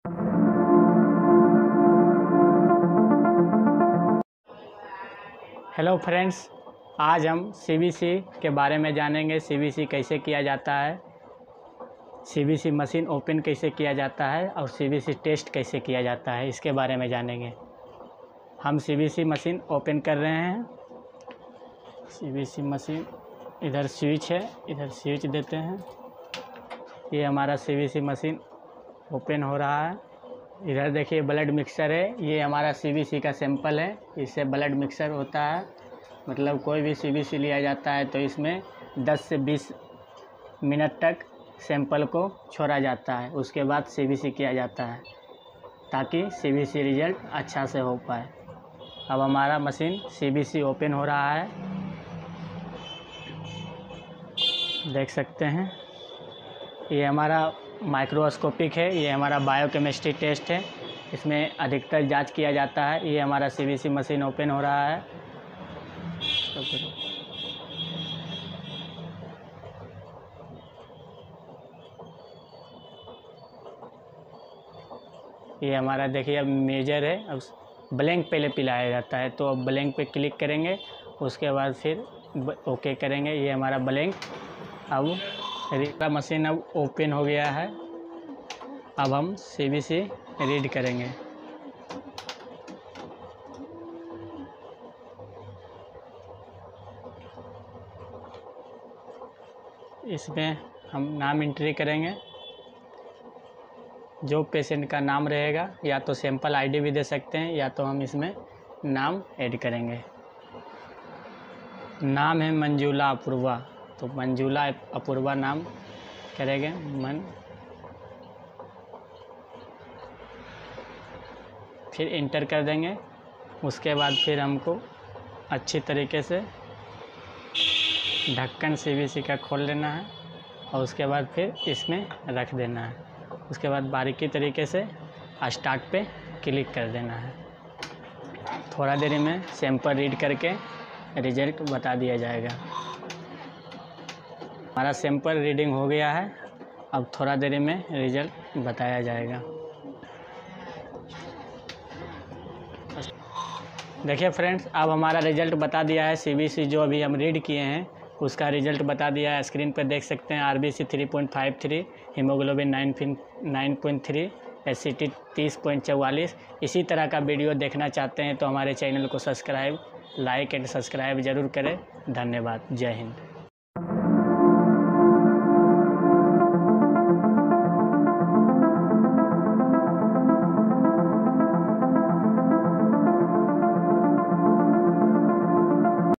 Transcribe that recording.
Hello friends, आज हम CBC के बारे में जानेंगे। सीबीसी कैसे किया जाता है, सीबीसी मशीन ओपन कैसे किया जाता है और सीबीसी टेस्ट कैसे किया जाता है, इसके बारे में जानेंगे। हम सीबीसी मशीन ओपन कर रहे हैं। सीबीसी मशीन, इधर स्विच है, इधर स्विच देते हैं। ये हमारा सीबीसी मशीन ओपन हो रहा है। इधर देखिए ब्लड मिक्सर है, ये हमारा सीबीसी का सैंपल है। इससे ब्लड मिक्सर होता है, मतलब कोई भी सीबीसी लिया जाता है तो इसमें 10 से 20 मिनट तक सैंपल को छोड़ा जाता है। उसके बाद सीबीसी किया जाता है ताकि सीबीसी रिजल्ट अच्छा से हो पाए। अब हमारा मशीन सीबीसी ओपन हो रहा है, देख सकते हैं। ये हमारा माइक्रोस्कोपिक है, ये हमारा बायोकेमिस्ट्री टेस्ट है। इसमें अधिकतर जांच किया जाता है। ये हमारा सीबीसी मशीन ओपन हो रहा है। ये हमारा देखिए अब मेजर है। अब ब्लैंक पहले पिलाया जाता है, तो अब ब्लैंक पे क्लिक करेंगे, उसके बाद फिर ओके करेंगे। ये हमारा ब्लैंक, अब मशीन अब ओपन हो गया है। अब हम सीबीसी रीड करेंगे। इसमें हम नाम एंट्री करेंगे। जो पेशेंट का नाम रहेगा, या तो सैंपल आईडी भी दे सकते हैं, या तो हम इसमें नाम ऐड करेंगे। नाम है मंजुला अपूर्वा, तो मंजुला अपूर्वा नाम करेंगे। फिर इंटर कर देंगे। उसके बाद फिर हमको अच्छी तरीके से ढक्कन सीबीसी का खोल लेना है और उसके बाद फिर इसमें रख देना है। उसके बाद बारीकी तरीके से स्टार्ट पे क्लिक कर देना है। थोड़ा देर में सैंपल रीड करके रिजल्ट बता दिया जाएगा। हमारा सैंपल रीडिंग हो गया है। अब थोड़ा देर में रिजल्ट बताया जाएगा। देखिए फ्रेंड्स, अब हमारा रिजल्ट बता दिया है। सीबीसी जो अभी हम रीड किए हैं उसका रिजल्ट बता दिया है। स्क्रीन पर देख सकते हैं। आरबीसी 3.53, हीमोग्लोबिन 9.3, एसिटी 30.44। इसी तरह का वीडियो देखना चाहते हैं तो हमारे चैनल को सब्सक्राइब, लाइक एंड सब्सक्राइब ज़रूर करें। धन्यवाद। जय हिंद।